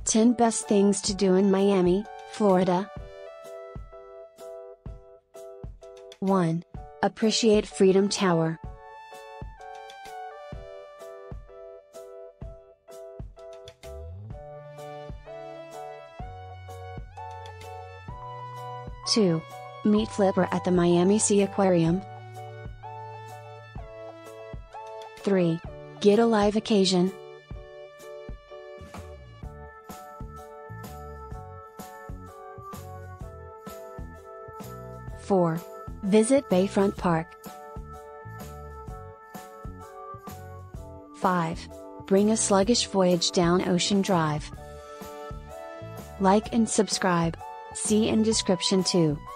10 Best Things to Do in Miami, Florida. 1. Appreciate Freedom Tower. Two. Meet Flipper at the Miami Sea Aquarium. 3. Get a live occasion. 4. Visit Bayfront Park. 5. Bring a sluggish voyage down Ocean Drive. Like and subscribe. See in description too.